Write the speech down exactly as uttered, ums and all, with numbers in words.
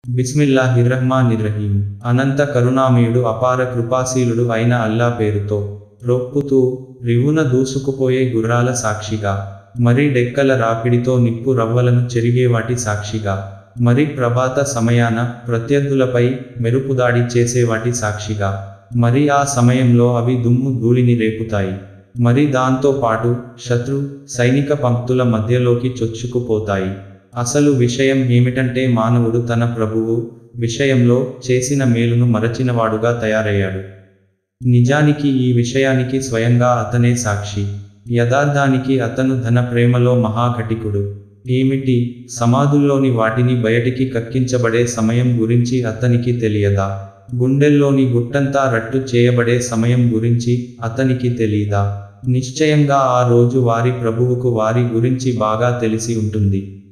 బిస్మిల్లాహిర్రహ్మానిర్రహీం. అనంత కరుణామయుడు అపార కృపాశీలుడు అయిన అల్లా పేరుతో. రొప్పుతూ రివున దూసుకుపోయే గుర్రాల సాక్షిగా, మరి డెక్కల రాపిడితో నిప్పు రవ్వలను చెరిగేవాటి సాక్షిగా, మరి ప్రభాత సమయాన ప్రత్యర్థులపై మెరుపుదాడి చేసేవాటి సాక్షిగా, మరి ఆ సమయంలో అవి దుమ్ము ధూళిని రేపుతాయి, మరి దాంతో పాటు శత్రు సైనిక పంక్తుల మధ్యలోకి చొచ్చుకుపోతాయి. అసలు విషయం ఏమిటంటే మానవుడు తన ప్రభువు విషయంలో చేసిన మేలును మరచినవాడుగా తయారయ్యాడు. నిజానికి ఈ విషయానికి స్వయంగా అతనే సాక్షి. యథార్థానికి అతను ధన ప్రేమలో మహాఘటికుడు. ఏమిటి, సమాధుల్లోని వాటిని బయటికి కక్కించబడే సమయం గురించి అతనికి తెలియదా? గుండెల్లోని గుట్టంతా రట్టు చేయబడే సమయం గురించి అతనికి తెలీదా? నిశ్చయంగా ఆ రోజు వారి ప్రభువుకు వారి గురించి బాగా తెలిసి ఉంటుంది.